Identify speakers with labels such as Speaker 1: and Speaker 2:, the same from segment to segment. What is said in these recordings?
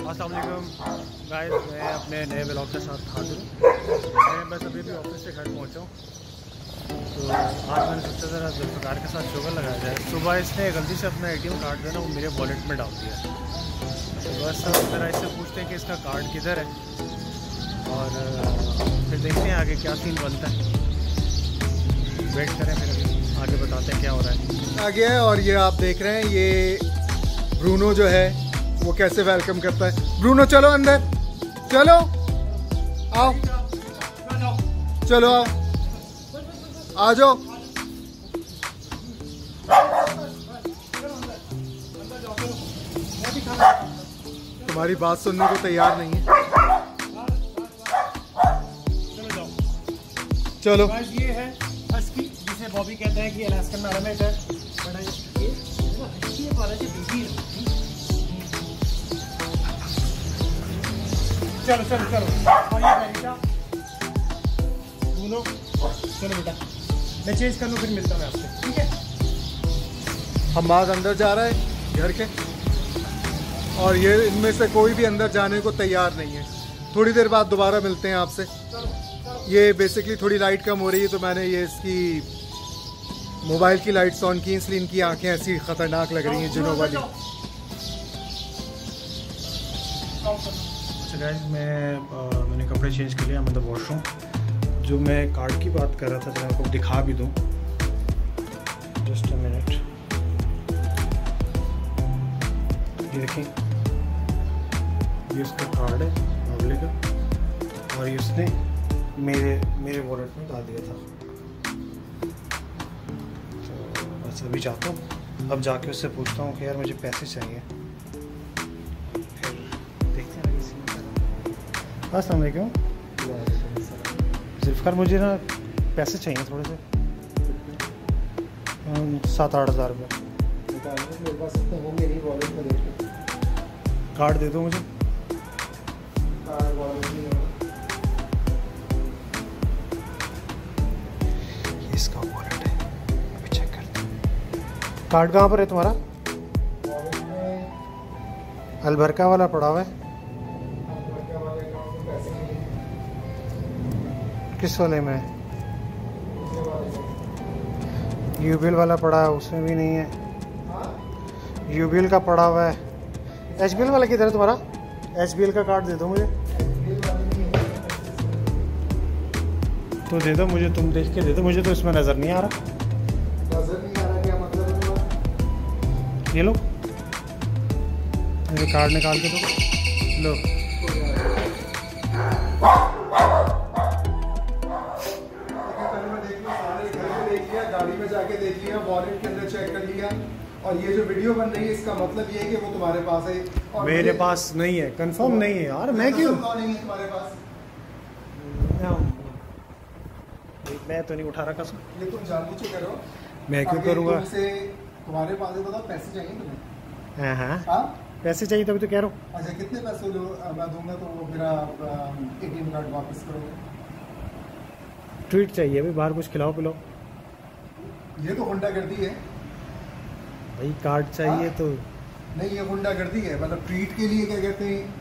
Speaker 1: अस्सलाम वालेकुम गाइस, मैं अपने नए ब्लॉग के साथ हाजिर हूँ। मैं बस अभी भी ऑफिस से घर पहुँचा हूँ। तो आज मैंने सोचा ज़रा जुल्फ़िकार के साथ शुगर लगाया जाए। सुबह इसने गलती से अपना ATM कार्ड जो है ना वो मेरे वॉलेट में डाल दिया। तो बस ज़रा इससे पूछते हैं कि इसका कार्ड किधर है और फिर देखते हैं आगे क्या सीन बनता है। वेट करें, फिर अभी आगे बताते हैं क्या हो रहा है।
Speaker 2: आ गया है और ये आप देख रहे हैं, ये ब्रूनो जो है वो कैसे वेलकम करता है। ब्रूनो चलो अंदर, चलो आओ, चलो आओ, आ जाओ। तुम्हारी बात सुनने को तैयार नहीं है। चलो
Speaker 1: ये है हस्की, जिसे बॉबी कहते हैं कि अलास्कन में एलिमेंट है। चलो चलो चलो, और ये बेटा दोनों, चलो बेटा मैं चेंज कर लूँ, फिर मिलता हूँ आपसे, ठीक है।
Speaker 2: हमाद अंदर जा रहा है घर के, और ये इनमें से कोई भी अंदर जाने को तैयार नहीं है। थोड़ी देर बाद दोबारा मिलते हैं आपसे। ये बेसिकली थोड़ी लाइट कम हो रही है, तो मैंने ये इसकी मोबाइल की लाइट्स ऑन की, इसलिए इनकी आंखें ऐसी ख़तरनाक लग रही हैं जिनों वाली।
Speaker 1: अच्छा गाइस, मैंने कपड़े चेंज कर लिया, मतलब वॉशरूम। जो मैं कार्ड की बात कर रहा था, तो मैं आपको दिखा भी दूँ। जस्ट अ मिनट, ये देखें, ये उसका कार्ड है अगले का, और ये उसने मेरे वॉलेट में डाल दिया था। तो बस अभी जाता हूँ, अब जाके उससे पूछता हूँ कि यार मुझे पैसे चाहिए। फिर देखते हैं किसी में। अस्सलाम वालेकुम। जुल्फ़िकार, मुझे ना पैसे चाहिए थोड़े से, 7-8 हज़ार रुपये।
Speaker 2: मेरे पास इतने होंगे नहीं, वॉलेट में देखो।
Speaker 1: कार्ड दे दो मुझे। ये इसका वॉलेट है, अभी चेक करते हैं। कार्ड कहाँ पर है तुम्हारा? अलबरका वाला पड़ा हुआ है। किस वाले में? यूबीएल वाला पड़ा है, उसमें भी नहीं है। यूबीएल का पड़ा हुआ है। एचबीएल वाला किधर है तुम्हारा? एचबीएल का कार्ड दे दो मुझे। तो दे दो मुझे, तुम देख के दे दो मुझे, तो इसमें नज़र नहीं आ रहा।
Speaker 2: नजर नहीं आ रहा, क्या मतलब है तुम्हारा?
Speaker 1: ये लो, मेरे कार्ड निकाल के दो, लो।
Speaker 2: गाड़ी में जाके देख लिया, वॉलेट के अंदर चेक कर लिया, और ये जो वीडियो बन रही है इसका मतलब ये है कि वो तुम्हारे पास है और
Speaker 1: मेरे पास नहीं है, कंफर्म नहीं है यार। मैं क्यों
Speaker 2: नहीं है तुम्हारे पास?
Speaker 1: मैं तो नहीं उठा रखा सर।
Speaker 2: ये तुम जानबूझ के करो।
Speaker 1: मैं क्यों करूँगा?
Speaker 2: तुम्हारे पास है, बताओ पैसे चाहिए तुम्हें?
Speaker 1: हाँ
Speaker 2: हाँ,
Speaker 1: पैसे चाहिए तभी तो कह रहा हूँ।
Speaker 2: अच्छा कितने पैसे लो मैं दूंगा तो वो मेरा ATM कार्ड वापस करोगे?
Speaker 1: ट्रीट चाहिए भाई, बाहर कुछ खिलाओ पिलाओ।
Speaker 2: ये तो गुंडागर्दी है
Speaker 1: भाई, कार्ड चाहिए
Speaker 2: हाँ?
Speaker 1: तो
Speaker 2: नहीं, ये गुंडागर्दी है। मतलब ट्रीट के लिए क्या कहते हैं,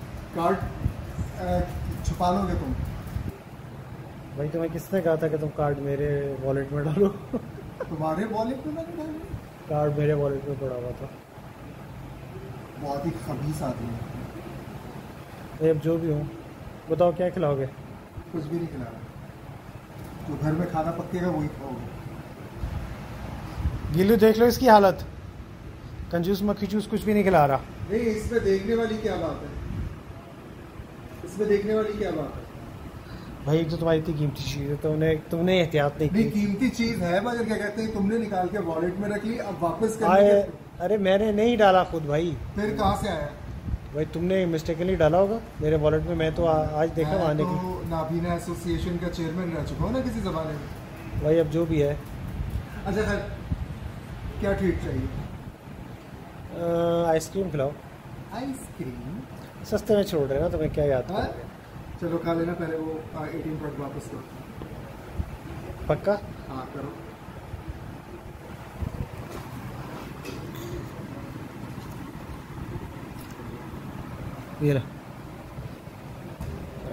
Speaker 2: कार्ड छुपा लोगे तुम?
Speaker 1: भाई तुम्हें किसने कहा था कि तुम कार्ड मेरे वॉलेट में डालो?
Speaker 2: तुम्हारे वॉलेट में मैंने डाला?
Speaker 1: कार्ड मेरे वॉलेट में पड़ा हुआ था।
Speaker 2: बहुत ही खबीस आदमी है।
Speaker 1: भाई अब जो भी हो, बताओ क्या खिलाओगे?
Speaker 2: कुछ भी नहीं खिला रहा। जो घर में खाना पकेगा वही खाओगे।
Speaker 1: गिल्लू देख लो इसकी हालत, कंजूस मक्खी चूस कुछ भी नहीं खिला रहा।
Speaker 2: नहीं, इसमें देखने वाली क्या बात है? इसमें देखने वाली क्या बात है?
Speaker 1: भाई एक तो तुम्हारी इतनी कीमती चीज़ है, तुमने एहतियात नहीं
Speaker 2: नहीं,
Speaker 1: की।
Speaker 2: कीमती चीज है मगर क्या कहते हैं, तुमने निकाल के वॉलेट में रख ली, अब वापस
Speaker 1: आए,
Speaker 2: करने
Speaker 1: अरे मैंने नहीं डाला खुद भाई।
Speaker 2: फिर कहाँ से आया?
Speaker 1: भाई तुमने मिस्टेकली डाला होगा मेरे वॉलेट में। मैं तो आज देखा
Speaker 2: मैं
Speaker 1: आने
Speaker 2: तो
Speaker 1: की।
Speaker 2: नाबीना एसोसिएशन का चेयरमैन रह चुका हूँ ना किसी जमाने में।
Speaker 1: भाई अब जो भी है।
Speaker 2: अच्छा सर, क्या ट्रीट चाहिए?
Speaker 1: आइसक्रीम खिलाओ।
Speaker 2: आइसक्रीम?
Speaker 1: सस्ते में छोड़ रहे ना, तुम्हें क्या याद
Speaker 2: हाँ?
Speaker 1: कर रहे?
Speaker 2: चलो खा लेना, पहले वो ATM कार्ड वापस करो।
Speaker 1: पक्का?
Speaker 2: हाँ करो।
Speaker 1: ये रहा।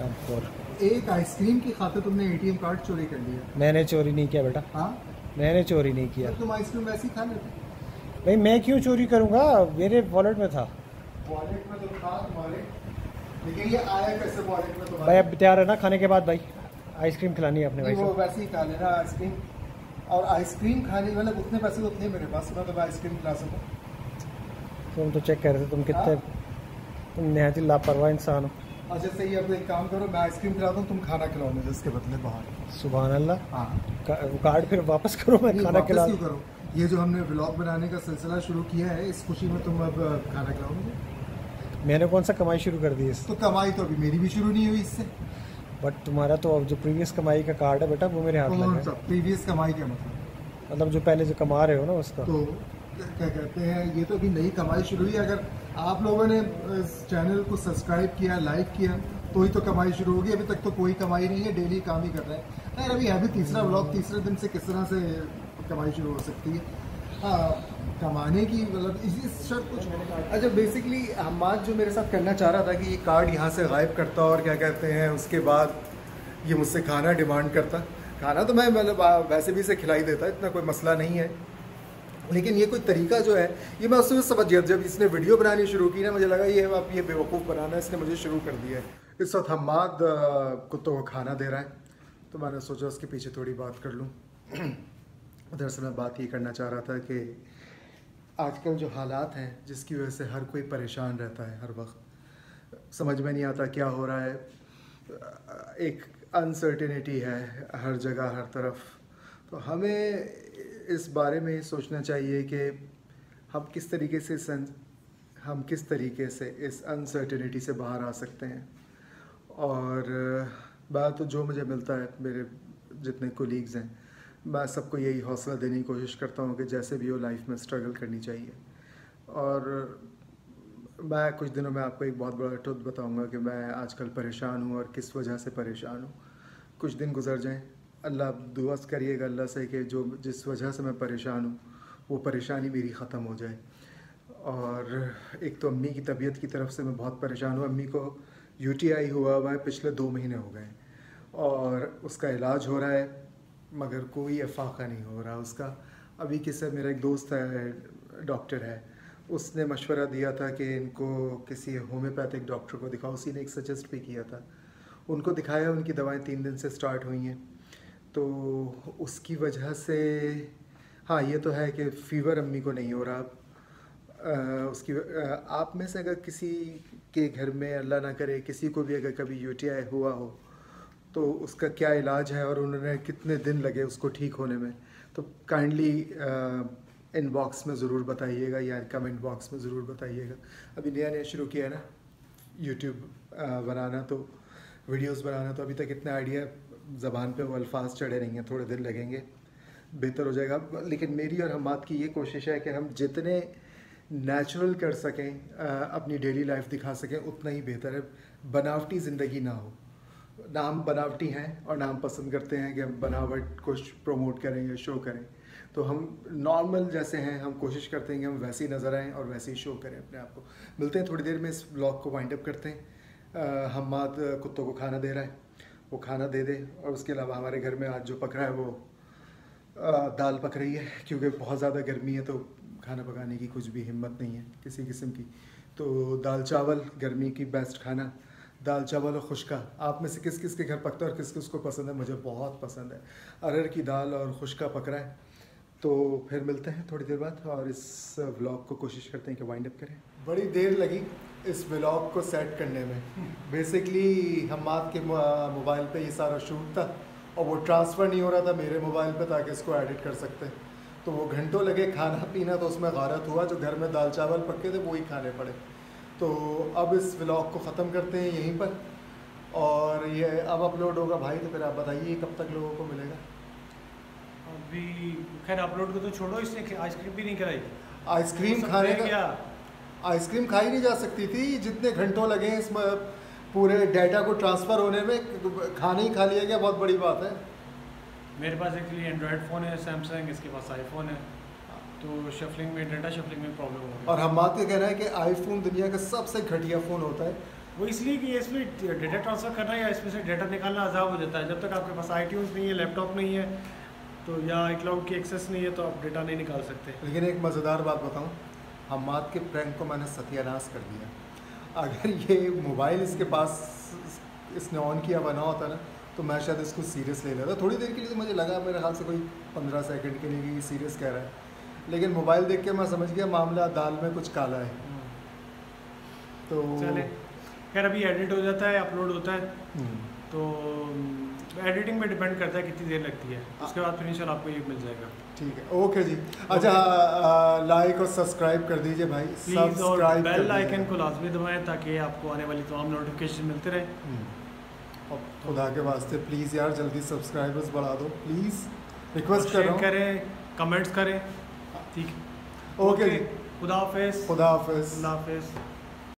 Speaker 1: और
Speaker 2: एक आइसक्रीम की खातिर तुमने एटीएम कार्ड चोरी कर लिया।
Speaker 1: मैंने चोरी नहीं किया बेटा।
Speaker 2: हाँ,
Speaker 1: मैंने चोरी नहीं किया।
Speaker 2: तुम आइसक्रीम वैसे ही खा लेते।
Speaker 1: भाई मैं क्यों चोरी करूँगा, मेरे वॉलेट में था।
Speaker 2: वॉलेट में तो था तुम्हारे, लेकिन ये आया कैसे वॉलेट में तुम्हारे?
Speaker 1: भाई अब तैयार है ना खाने के बाद भाई आइसक्रीम खिलानी है अपने भाई
Speaker 2: वो
Speaker 1: को।
Speaker 2: वैसे ही खा लेना आइसक्रीम। और आइसक्रीम खाने मतलब उतने पैसे तो उतने मेरे पास, मैं तो आइसक्रीम खिला सकूँ।
Speaker 1: तुम तो चेक कर रहे थे तुम कितने, तुम निहायत ही लापरवाह इंसान हो।
Speaker 2: अच्छा सही है, अब एक काम करो, मैं आइसक्रीम खिलाता हूँ, तुम खाना खिलाओ मुझे इसके बदले बाहर।
Speaker 1: सुभान अल्लाह।
Speaker 2: हाँ,
Speaker 1: कार्ड फिर वापस करो, मैं खाना खिला।
Speaker 2: क्यों करो? ये जो हमने व्लॉग बनाने का सिलसिला शुरू किया है, इस खुशी में तुम अब खाना खिलाओ मुझे।
Speaker 1: मैंने कौन सा कमाई शुरू कर दी इस?
Speaker 2: तो कमाई तो अभी मेरी भी शुरू नहीं हुई इससे।
Speaker 1: बट तुम्हारा तो अब जो प्रीवियस कमाई का कार्ड है बेटा वो मेरे हाथ में है।
Speaker 2: प्रीवियस कमाई क्या
Speaker 1: मतलब जो पहले जो कमा रहे हो ना उसका।
Speaker 2: तो क्या कहते हैं, ये तो अभी नई कमाई शुरू हुई। अगर आप लोगों ने इस चैनल को सब्सक्राइब किया, लाइक किया, तो ही तो कमाई शुरू होगी। अभी तक तो कोई कमाई नहीं है, डेली काम ही कर रहे हैं। खैर अभी अभी तीसरा व्लॉग, तीसरे दिन से किस तरह से कमाई शुरू हो सकती है? कमाने की मतलब इस शर्त कुछ। अच्छा, बेसिकली हमाद जो मेरे साथ करना चाह रहा था कि ये कार्ड यहाँ से गायब करता और क्या कहते हैं उसके बाद ये मुझसे खाना डिमांड करता। खाना तो मैं मतलब वैसे भी इसे खिलाई देता, इतना कोई मसला नहीं है। लेकिन ये कोई तरीका जो है ये मैं उसमें समझ गया। जब इसने वीडियो बनानी शुरू की ना, मुझे लगा ये अब ये बेवकूफ़ बनाना इसने मुझे शुरू कर दिया है। इस वक्त हमाद कुत्तों को खाना दे रहा है, तो मैंने सोचा उसके पीछे थोड़ी बात कर लूँ। दरअसल मैं बात ये करना चाह रहा था कि आजकल जो हालात हैं जिसकी वजह से हर कोई परेशान रहता है, हर वक्त समझ में नहीं आता क्या हो रहा है। एक अनसर्टेनिटी है हर जगह, हर तरफ। तो हमें इस बारे में सोचना चाहिए कि हम किस तरीके से इस अनसर्टेनिटी से बाहर आ सकते हैं। और बात तो जो मुझे मिलता है, मेरे जितने कोलीग्स हैं, मैं सबको यही हौसला देने की कोशिश करता हूँ कि जैसे भी हो लाइफ में स्ट्रगल करनी चाहिए। और मैं कुछ दिनों में आपको एक बहुत बड़ा ट्रुथ बताऊँगा कि मैं आजकल परेशान हूँ और किस वजह से परेशान हूँ। कुछ दिन गुजर जाएं, अल्लाह दुआ करिएगा अल्लाह से कि जो जिस वजह से मैं परेशान हूँ वो परेशानी मेरी ख़त्म हो जाए। और एक तो अम्मी की तबीयत की तरफ से मैं बहुत परेशान हूँ। अम्मी को UTI हुआ है, पिछले 2 महीने हो गए और उसका इलाज हो रहा है मगर कोई अफाका नहीं हो रहा उसका। अभी किसी मेरा एक दोस्त है, डॉक्टर है, उसने मशवरा दिया था कि इनको किसी होम्योपैथिक डॉक्टर को दिखाओ। उसी ने एक सजेस्ट भी किया था, उनको दिखाया, उनकी दवाएं 3 दिन से स्टार्ट हुई हैं। तो उसकी वजह से हाँ ये तो है कि फ़ीवर अम्मी को नहीं हो रहा। आप में से अगर किसी के घर में अल्लाह ना करे किसी को भी अगर कभी UTI हुआ हो तो उसका क्या इलाज है और उन्होंने कितने दिन लगे उसको ठीक होने में, तो काइंडली इनबॉक्स में ज़रूर बताइएगा या कमेंट बॉक्स में ज़रूर बताइएगा। अभी नया शुरू किया है ना YouTube बनाना, तो वीडियोस बनाना, तो अभी तक इतना आइडिया ज़बान पे वो अल्फाज चढ़े नहीं हैं, थोड़े दिन लगेंगे, बेहतर हो जाएगा। लेकिन मेरी और हमाद की ये कोशिश है कि हम जितने नेचुरल कर सकें, अपनी डेली लाइफ दिखा सकें, उतना ही बेहतर है। बनावटी ज़िंदगी ना हो। नाम बनावटी हैं और नाम पसंद करते हैं कि हम बनावट को प्रमोट करें या शो करें। तो हम नॉर्मल जैसे हैं हम कोशिश करते हैं कि हम वैसे ही नज़र आएँ और वैसे ही शो करें अपने आप को। मिलते हैं थोड़ी देर में, इस ब्लॉग को वाइंड अप करते हैं। हमाद कुत्तों को खाना दे रहा है, वो खाना दे दे। और उसके अलावा हमारे घर में आज जो पक रहा है वो दाल पक रही है, क्योंकि बहुत ज़्यादा गर्मी है तो खाना पकाने की कुछ भी हिम्मत नहीं है किसी किस्म की। तो दाल चावल गर्मी की बेस्ट खाना, दाल चावल और खुश्का। आप में से किस किस के घर पकता है और किस किस को पसंद है? मुझे बहुत पसंद है। अरहर की दाल और खुश्का पक रहा है। तो फिर मिलते हैं थोड़ी देर बाद और इस व्लॉग को कोशिश करते हैं कि वाइंड अप करें। बड़ी देर लगी इस व्लॉग को सेट करने में। बेसिकली हमाद के मोबाइल पे ये सारा शूट था और वो ट्रांसफ़र नहीं हो रहा था मेरे मोबाइल पे ताकि इसको एडिट कर सकते। तो वो घंटों लगे, खाना पीना तो उसमें गारत हुआ, जो घर में दाल चावल पके थे वही खाने पड़े। तो अब इस व्लॉग को ख़त्म करते हैं यहीं पर, और ये अब अपलोड होगा भाई। तो फिर आप बताइए कब तक लोगों को मिलेगा?
Speaker 1: अभी खैर अपलोड को तो छोड़ो, इसने आइसक्रीम भी नहीं कराई।
Speaker 2: आइसक्रीम खाने का आइसक्रीम खाई नहीं जा सकती थी, जितने घंटों लगे इसमें पूरे डाटा को ट्रांसफ़र होने में, खाना ही खा लिया गया, बहुत बड़ी बात है।
Speaker 1: मेरे पास एक्चुअली एंड्रॉयड फ़ोन है सैमसंग, इसके पास आईफोन है, तो शफलिंग में, डाटा शफलिंग में प्रॉब्लम हो गई।
Speaker 2: और हमाद का कहना है कि आईफोन दुनिया का सबसे घटिया फ़ोन होता है,
Speaker 1: वो इसलिए कि इसमें डेटा ट्रांसफ़र करना या इसमें से डेटा निकालना अजाब हो जाता है। जब तक आपके पास iTunes नहीं है, लैपटॉप नहीं है तो या क्लाउड की एक्सेस नहीं है तो आप डेटा नहीं निकाल सकते।
Speaker 2: लेकिन एक मज़ेदार बात बताऊं, हम्माद के प्रैंक को मैंने सत्यानाश कर दिया। अगर ये मोबाइल इसके पास इसने ऑन किया बना होता ना तो मैं शायद इसको सीरियस ले लेता। थोड़ी देर के लिए तो मुझे लगा मेरे ख्याल से कोई 15 सेकंड के लिए कि सीरियस कह रहा है, लेकिन मोबाइल देख के मैं समझ गया मामला दाल में कुछ काला है। तो
Speaker 1: चले खैर अभी एडिट हो जाता है, अपलोड होता है, तो एडिटिंग में डिपेंड करता है कितनी देर लगती है, उसके बाद फिर इंशाल्लाह आपको ये मिल जाएगा।
Speaker 2: ठीक है, ओके जी। अच्छा, लाइक और सब्सक्राइब कर दीजिए भाई,
Speaker 1: प्लीज़, और बेल आइकन को लाजमी दबाएं ताकि आपको आने वाली तमाम नोटिफिकेशन मिलते रहे।
Speaker 2: और खुदा के वास्ते प्लीज़ यार जल्दी सब्सक्राइबर्स बढ़ा दो प्लीज़, रिक्वेस्ट कर रहा हूँ।
Speaker 1: करें, कमेंट्स करें, ठीक है,
Speaker 2: ओके जी,
Speaker 1: खुदा हाफिज़।
Speaker 2: खुदा हाफिज़।
Speaker 1: खुदा हाफिज़।